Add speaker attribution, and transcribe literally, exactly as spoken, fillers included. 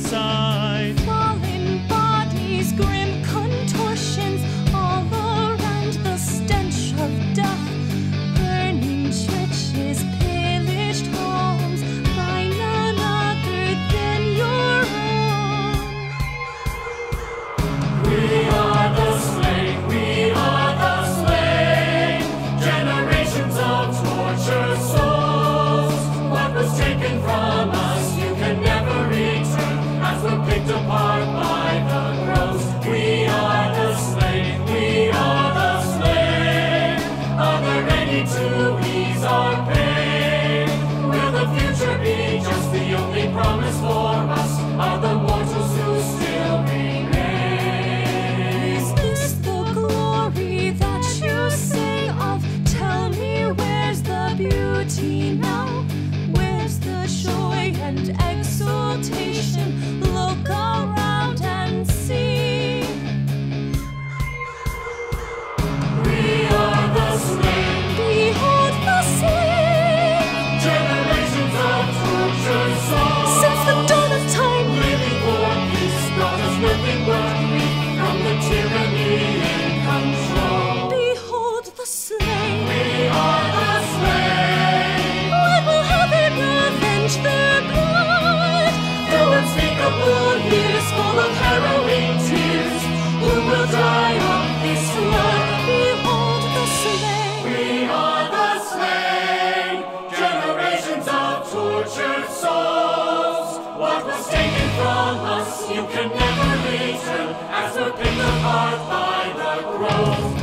Speaker 1: inside.
Speaker 2: Fallen bodies, grim contortions, all around the stench of death. Burning churches, pillaged homes, by none other than your own.
Speaker 3: We are the slain, we are the slain, generations of tortured souls. What was taken from us, you can never return, as we're picked apart by the crows. We are the slain, we are the slain. Are there any to ease our pain? Will the future be just the only promise for us? Are the mortals who still remain?
Speaker 2: Is this the glory that you sing of? Tell me, where's the beauty now? Where's the joy and exultation? Look around and see.
Speaker 3: We are the slain,
Speaker 2: Behold the slain.
Speaker 3: generations of tortured souls.
Speaker 2: Since the dawn of time,
Speaker 3: Living for peace brought us nothing but grief from the tyranny in control.
Speaker 2: behold the slain.
Speaker 3: We are the slain,
Speaker 2: When will heaven revenge their blood?
Speaker 3: through unspeakable years full of harrowing tears. Who will dry up this flood?
Speaker 2: Behold the slain.
Speaker 3: We are the slain, generations of tortured souls. What was taken from us, you can never return, as we're picked apart by the crows.